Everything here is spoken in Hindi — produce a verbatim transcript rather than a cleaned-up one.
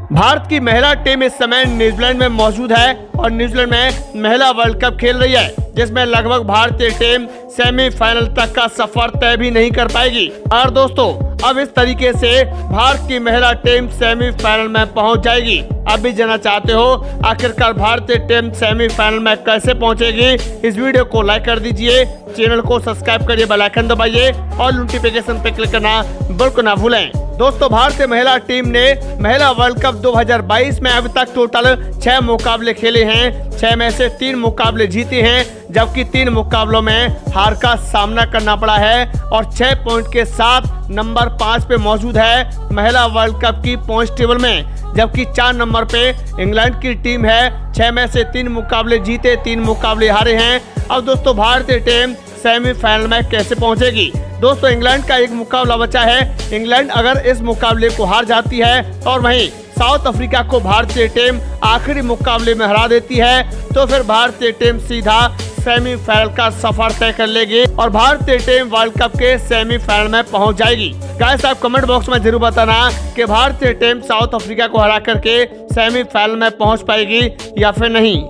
भारत की महिला टीम इस समय न्यूजीलैंड में मौजूद है और न्यूजीलैंड में महिला वर्ल्ड कप खेल रही है, जिसमें लगभग भारतीय टीम सेमीफाइनल तक का सफर तय भी नहीं कर पाएगी। और दोस्तों, अब इस तरीके से भारत की महिला टीम सेमीफाइनल में पहुंच जाएगी। अब भी जानना चाहते हो आखिरकार भारतीय टीम सेमीफाइनल में कैसे पहुंचेगी? इस वीडियो को लाइक कर दीजिए, चैनल को सब्सक्राइब करिए, बेल आइकन दबाइए और नोटिफिकेशन पे क्लिक करना बिल्कुल ना भूलें। दोस्तों, भारतीय महिला टीम ने महिला वर्ल्ड कप दो हज़ार बाईस में अभी तक टोटल छह मुकाबले खेले हैं। छह में से तीन मुकाबले जीते हैं, जबकि तीन मुकाबलों में हार का सामना करना पड़ा है और छह पॉइंट के साथ नंबर पाँच पे मौजूद है महिला वर्ल्ड कप की पॉइंट टेबल में। जबकि चार नंबर पे इंग्लैंड की टीम है। छह में से तीन मुकाबले जीते, तीन मुकाबले हारे हैं। अब दोस्तों, भारतीय टीम सेमीफाइनल में कैसे पहुंचेगी? दोस्तों, इंग्लैंड का एक मुकाबला बचा है। इंग्लैंड अगर इस मुकाबले को हार जाती है और वहीं साउथ अफ्रीका को भारतीय टीम आखिरी मुकाबले में हरा देती है, तो फिर भारतीय टीम सीधा सेमीफाइनल का सफर तय कर लेगी और भारतीय टीम वर्ल्ड कप के सेमीफाइनल में पहुंच जाएगी। गाइस, आप कमेंट बॉक्स में जरूर बताना कि भारतीय टीम साउथ अफ्रीका को हरा करके सेमीफाइनल में पहुंच पाएगी या फिर नहीं।